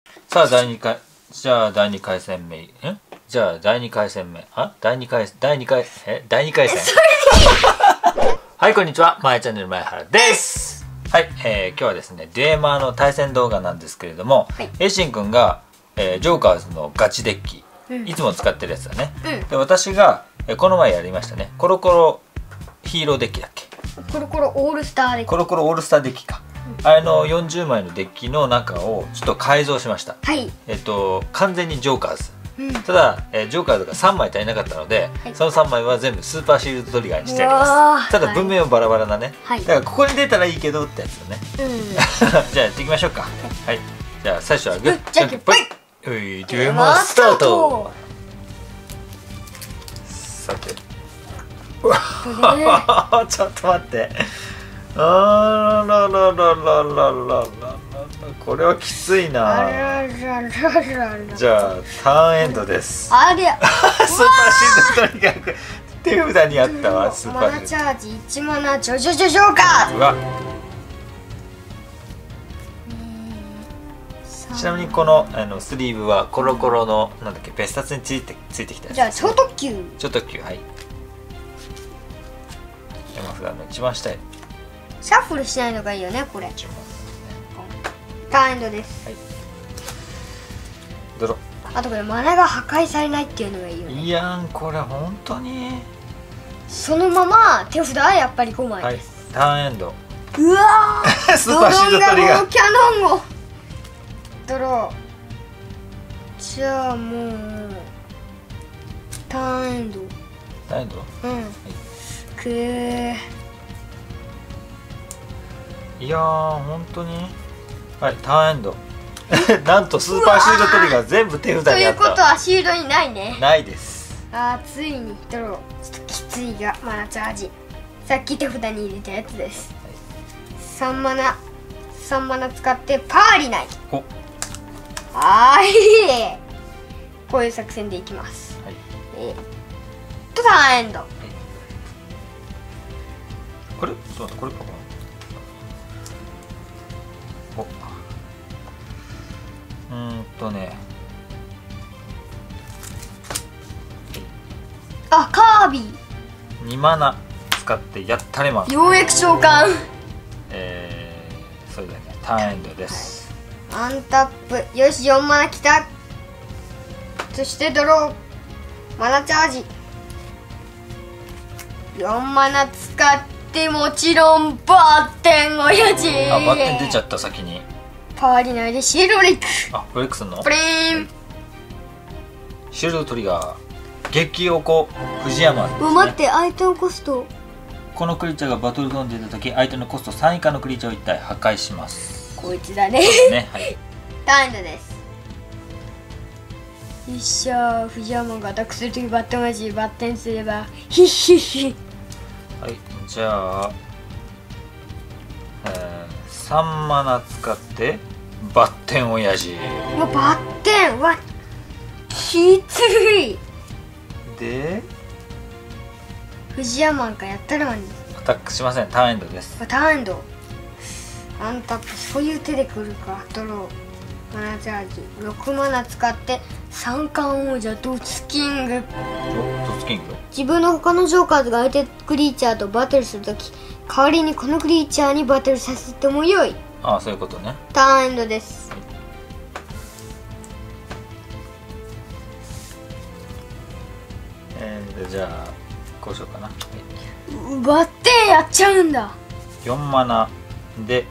さあ第2回、じゃあ第2回戦目、じゃあ第2回戦目、第2回戦はい、こんにちは、まえチャンネル前原です。はい、今日はですね、デュエマーの対戦動画なんですけれども、エイシンくんが、ジョーカーズのガチデッキ、いつも使ってるやつだね。で、私が、この前やりましたね、コロコロヒーローデッキだっけ？ コロコロオールスターデッキ。 コロコロオールスターデッキか。40枚のデッキの中をちょっと改造しました。 はい。 完全にジョーカーズ。ただ、ジョーカーズが3枚足りなかったので、その3枚は全部スーパーシールドトリガーにしてあります。ただ文明はバラバラなね。だからここに出たらいいけどってやつだね。じゃあやっていきましょうか。はい。じゃあ最初はグッジャンケンポイ。デュエマースタート。さて。ちょっと待って。あららららららら、これはきついな。じゃあターンエンドです。 ありゃスーパーシールドトリガー手札にあったわ。スーパーマナチャージ1マナジョジョジョジョーカー。 うわ、ちなみにこのスリーブはコロコロのなんだっけ、別冊についてきたやつ。 じゃあ超特急。 超特急、はい。山札の一番下へシャッフルしないのがいいよね、これ。ターンエンドです。 はい。ドロ。 あとこれマナが破壊されないっていうのがいいよね。 いやん、これ本当に。 そのまま手札はやっぱり5枚です。 はい、ターンエンド。 うわースーパーシールドトリガー。 キャノンをドロー。じゃあもうターンエンド。 ターンエンド。 うん、はい、くー。 いやー、本当に。はい、ターンエンド。なんとスーパーシールドトリガー全部手札にあった。 ということはシールドにないね。 ないです。 ついにドロー。ちょっときついがマナチャージ。さっき手札に入れたやつです。3マナ使ってパーリナイ。こういう作戦でいきます。はい、ターンエンド。 これちょっと待って、これかな。 カービィ 2マナ使ってやったれます。 ようやく召喚。 それではね、ターンエンドです。 アンタップ。よし、4マナきた。そしてドロー。マナチャージ4マナ使ってもちろんバッテン親父。 バッテン出ちゃった。先にパーリナイでシールドブレイク。 ブレイクするの。 プリーン。 シールドトリガー激おこ藤山です、ね。 待って、相手のコスト。 このクリーチャーがバトルゾーンに出た時、相手のコスト3以下のクリーチャーを1体破壊します。 こいつだね。 はい、 ターンエンドです。よっしゃー、藤山がアタックするときバッテン親父バッテンすればヒッヒッヒ。 はい、じゃあ、3マナ使ってバッテン親父。 バッテンはきつい。 で藤山がやったらにアタックしません。ターンエンドです。 ターンエンド。アンタップ。そういう手で来るか。ドロー。マナチャージ6マナ使って三冠王者ドツキング。 ドツキング。 自分の他のジョーカーズが相手クリーチャーとバトルするとき、代わりにこのクリーチャーにバトルさせてもよい。 そういうことね。 ターンエンドです。 じゃあこうしようかな。 バッテンやっちゃうんだ。 4マナで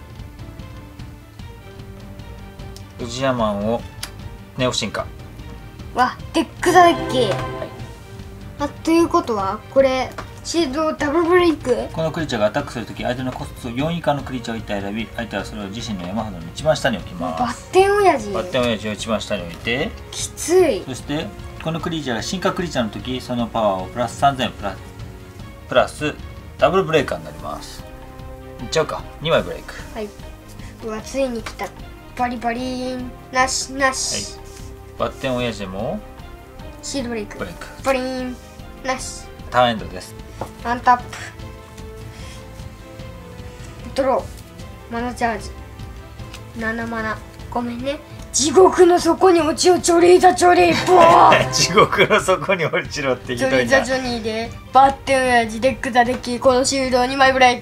藤山をネオ進化。 デックザデッキ。ということはこれシールドダブルブレイク。 このクリーチャーがアタックするとき、相手のコスト4以下のクリーチャーを1体選び、相手はそれを自身の山札の一番下に置きます。 バッテン親父。 バッテン親父を一番下に置いて、 きつい。 そしてこのクリーチャーが進化クリーチャーのとき、そのパワーをプラス3000プラスダブルブレイカーになります。いっちゃうか。2枚ブレイク。 はい。ついに来た。バリバリーン。なしなし。 はい、バッテン親父もシールドブレイク。 ブレイク。 バリーン。なし。 ターンエンドです。 アンタップ。ドロー。マナチャージ7マナ。ごめんね、 地獄の底に落ちよう、チョリーザチョリーボー地獄の底に落ちろってひチョどいな。 リーザジョニーでバッテン親父デックザデッキ、このシールド2枚ブレイク。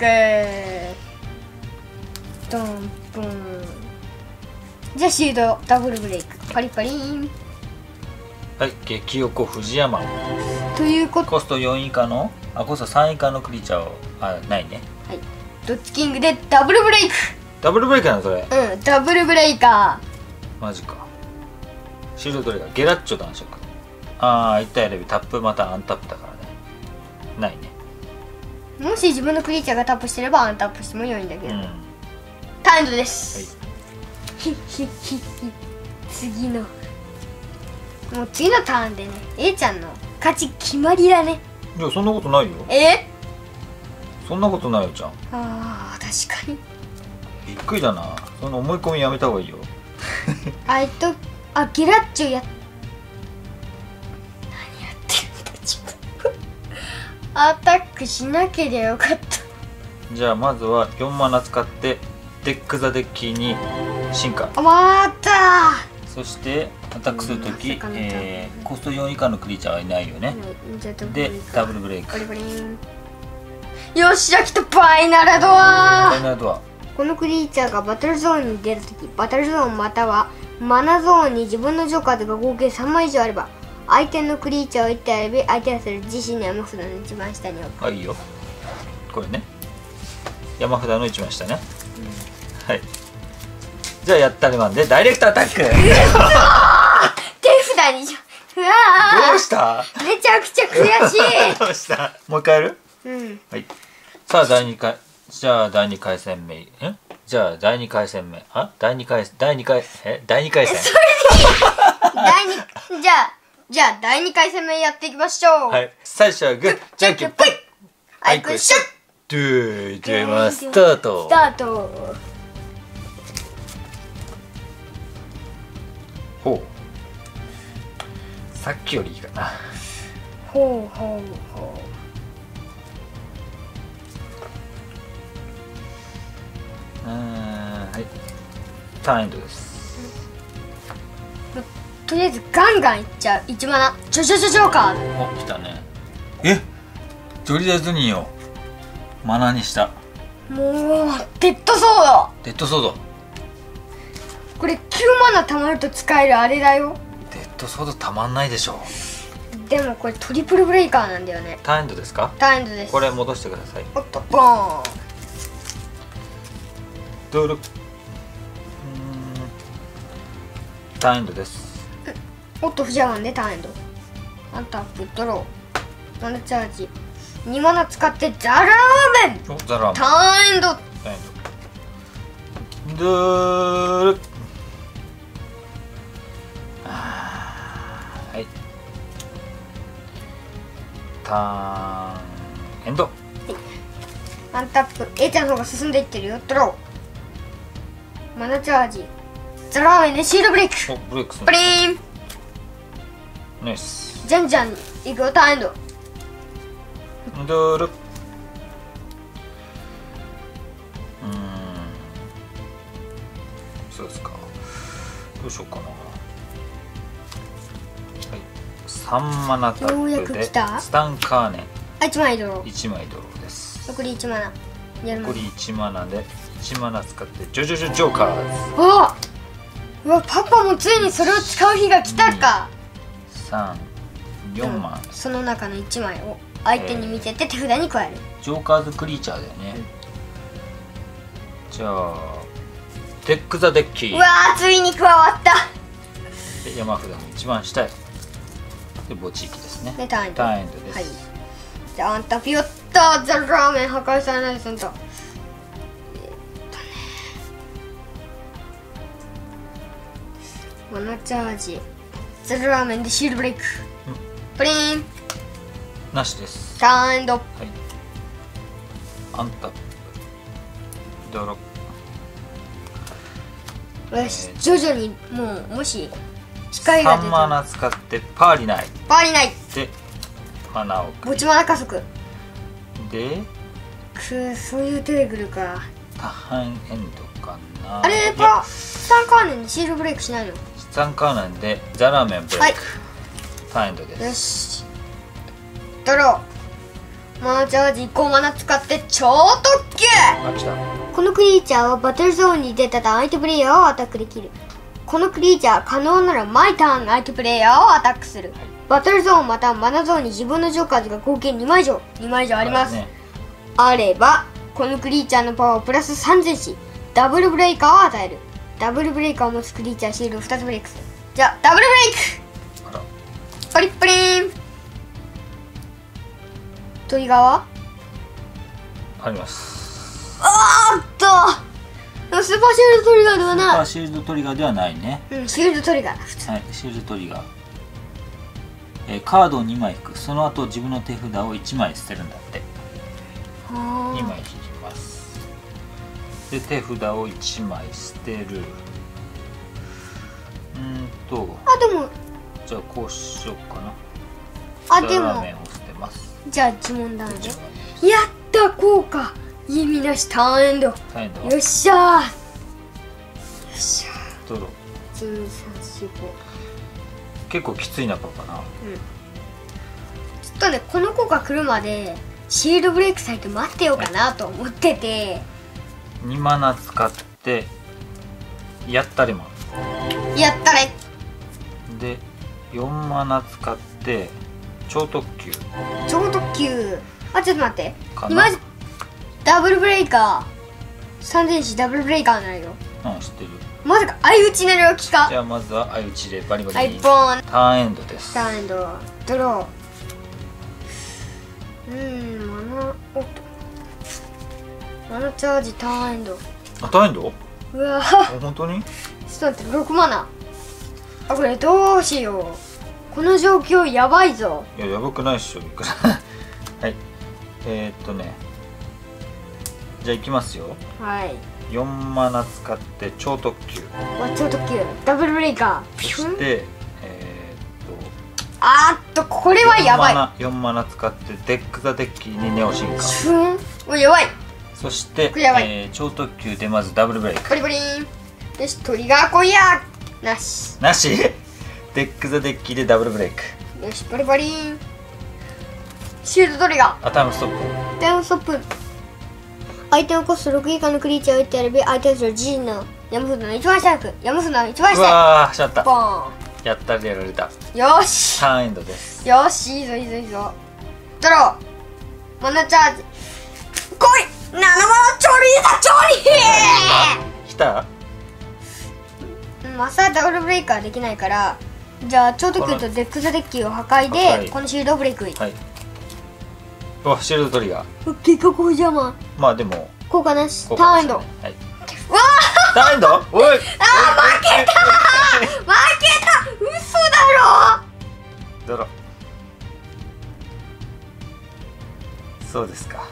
ドンドン。じゃあシールドダブルブレイク、パリパリン。 はい、激横藤山。 ということコスト4以下のコスト3以下のクリーチャーをないね。 はい、ドッツキングでダブルブレイク。 ダブルブレイクなのそれ。 うん、ダブルブレイカマジか。シールドどれかゲラッチョ男色。1体選びタップまたアンタップだからね。ないね。 ー。もし自分のクリーチャーがタップしてればアンタップしても良いんだけど、 うん。 タイムです、ひっひっひっひ。次のもう次のターンでね、A ちゃんの勝ち決まりだね。 いやそんなことないよ。そんなことないよちゃん。 あー確かに。 びっくりだな。その思い込みやめた方がいいよ。 ゲラッチョ何やってるんだ自分。アタックしなければよかった。 じゃあまずは4マナ使ってデックザデッキに進化。 またそしてアタックするとき、 まさかのコスト4以下のクリーチャーはいないよね。でダブルブレイク。 バリバリン。よっしゃ来た、バイナルドファイア。 ナルドア。 このクリーチャーがバトルゾーンに出るとき、バトルゾーンまたはマナゾーンに自分のジョーカーズが合計3枚以上あれば、相手のクリーチャーを1体選び、相手がする自身の山札の一番下に置く。 いいよ。これね。山札の一番下ね。はい。じゃあやったりマンでダイレクトアタック。 手札にうわーどうした？ めちゃくちゃ悔しい。 どうした？もう一回やる？はい。さあじゃあ第2回戦目。じゃあ第2回戦目。第2回戦。 じゃあ第2回戦目やっていきましょう。 はい。最初はグー、じゃんけんぽい。 アイクシュッ。 ドゥー、ではスタート。 スタート。 ほう。さっきよりいいかな。 ほうほうほう。 はい。ターンエンドです。 とりあえずガンガンいっちゃう。1マナジョーカー。 お、来たね。ジョリダズニーをマナにした。 もうデッドソード。 デッドソード。 これ9マナ貯まると使えるあれだよ。 デッドソードたまんないでしょ。 でもこれトリプルブレイカーなんだよね。 ターンエンドですか？ ターンエンドです。 これ戻してください。 おっとボーン。 ドル。ターンエンドです。 おっと藤山でターンエンド。アンタップドロー。マナチャージ。2マナ使ってザラーメン。 お、ザラーメン。 ターンエンド。 ターンエンド。ドル。はい。ターンエンド。 アンタップ A ちゃんの方が進んでいってるよ。ドロー。マナチャージ。ザラーメンでシールブレイク。 お、ブレイクする。 プリーン。 ナイス。 じゃんじゃんいくよ。ターンエンド。 ドル。そうですか。どうしようかな。はい。3マナタようやップでく来たスタンカーネン 1枚ドロー。 1枚ドローです。 残り1マナ。 残り1マナで1マナ使ってジョーカーズ。 うわパパもついにそれを使う日が来たか。 4万。 その中の1枚を相手に見せて手札に加える。 ジョーカーズクリーチャーだよね。じゃあデックザデッキうわーついに加わった。 で山札の一番下へ。で墓地域ですね。 でターンエンド。 ターンエンドです。 はい。じゃあアンタピヨッタザラーメン破壊されないで済んだ。マナチャージ。ザラーメンでシールブレイク。プリーン。 なしです。 ターンエンド。 はい。アンタップドロッ。 よし、徐々にもうもし光が出 3 てマナ使ってパーリナイパーリない。 でマナを墓地マナ加速。 でそういう手で来るか。 ターンエンドかな。 あれパ3カーネンでシールブレイクしないの 3カーナンでザラーメンブレイク、 はい、 ターンエンドです。 よしドロー。マナチャージ1個マナ使って超特急。 あ、来た。 このクリーチャーはバトルゾーンに出たら相手プレイヤーをアタックできる。このクリーチャー可能なら毎ターン相手プレイヤーをアタックする、はい、バトルゾーンまたはマナゾーンに自分のジョーカーズが合計2枚以上あります、ね、あればこのクリーチャーのパワーをプラス3000しダブルブレイカーを与える。ダブルブレイカーを持つクリーチャーシールを2つブレイクする。じゃあダブルブレイク。パリッパリーン。トリガーはあります。 あーっとスーパーシールドトリガーではない。 スーパーシールドトリガーではないね。 うん、シールドトリガーだ普通。 はい、シールドトリガー。カードを2枚引く。その後自分の手札を1枚捨てるんだって。2枚引きます。で手札を1枚捨てる。 あ、でもじゃあこうしようかな。 あ、でもラーメンを捨てます。 じゃあ呪文だね。やった効果意味なしターンエンド。よっしゃー。よっしゃー。 ドロー。 1、2、3、4、5。 結構きついなパパな。 うん。ちょっとねこの効果来るまでシールドブレイクされて待ってようかなと思ってて。 2マナ使ってやったれます。 やったれ。 で4マナ使って超特急。 超特急。あ、ちょっと待って。今ダブルブレイカー3000しダブルブレイカーなのよ。 うん、知ってる。 まさか相打ちなる気か。 じゃあまずは相打ちでバリバリに。 はい、ボーン。 ターンエンドです。 ターンエンドドロー。マナチャージターンエンド。 あ、ターンエンド。 うわ本当に。 ちょっと待って、6マナ。あ、これどうしよう。この状況やばいぞ。 いや、やばくないっしょ。はい。じゃあいきますよ。 はい。 4マナ使って超特急。 超特急ダブルブレイカー。 そしてこれはやばい。 4マナ使ってデックザデッキにネオ進化。 やばい。 そして超特急でまずダブルブレイク。 バリバリーン。よし、トリガー来いや。なしデックザデッキでダブルブレイク。 よし、バリバリーン。シールドトリガー。 タイムストップ。 タイムストップ。相手のコスト6以下のクリーチャーを打ってやるべ。相手の自身の山札の一番下に山札の一番下。 うわー、しまった。 ボーン。 やったでやられた。 よし。 ターンエンドです。 よし、いいぞいいぞいいぞ。ドロー。マナチャージ。来い。7マナチョリーだチョリー。 来た。 マスターダブルブレイカーできないから、じゃあ超特急とデックザデッキを破壊でこのシールドブレイク。はい。 うわ、シールドトリガー。 結果こうじゃま。 まあでも効果なし。ターンエンド。はい。 わあ。ターンエンド。おい。 負けた。嘘だろ。 ドロ。そうですか。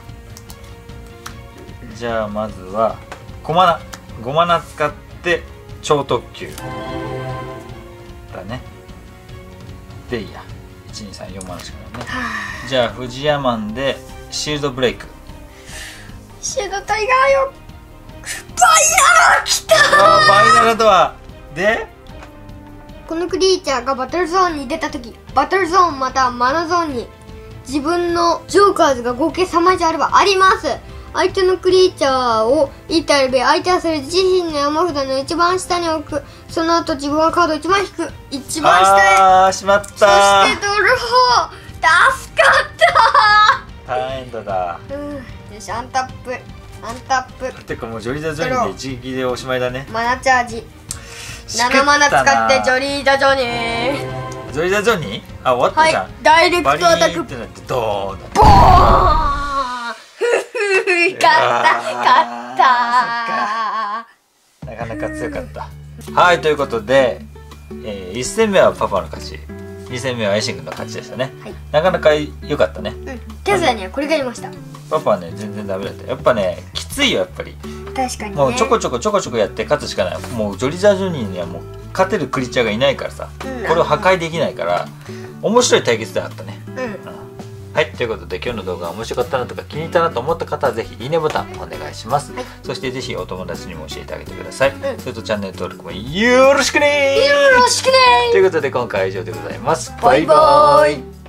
じゃあまずは5マナ使って超特急だね。でいいや。12344マナしかないね。じゃあフジヤマンでシールドブレイク。 シールドトリガーよ。バイナラ来た。 バイナラとはでこのクリーチャーがバトルゾーンに出た時、バトルゾーンまたはマナゾーンに自分のジョーカーズが合計3枚以上あればあります。相手のクリーチャーを1体あるべ、相手はそれ自身の山札の一番下に置く。その後自分はカードを1枚引く。一番下へ。 あー、しまった。そしてドルホー。助かった。 ターンエンドだ。 よし、アンタップ。 てかもうジョリザジョニーで一撃でおしまいだね。 マナチャージ7マナ使ってジョリーザジョニー。 ジョリザジョニー。あ、終わったじゃん。 はい、ダイレクトアタック。 バリーってなってドーンだ。 ボーン。勝ったなかなか強かった。はい、ということで、1戦目はパパの勝ち、2戦目はエイシン君の勝ちでしたね。はい、なかなか良かったね。 テスラにはこれがありました。 パパはね全然ダメだった。やっぱねきついよ、やっぱり。 確かにね。 もうちょこちょこやって勝つしかない。もうジョリザジョニーにはもう勝てるクリーチャーがいないからさ、これを破壊できないから面白い対決であったね。 はい、ということで今日の動画が面白かったなとか気に入ったなと思った方はぜひいいねボタンお願いします、そしてぜひお友達にも教えてあげてください、それとチャンネル登録もよろしくねよろしくねということで今回は以上でございます。 バイバーイ。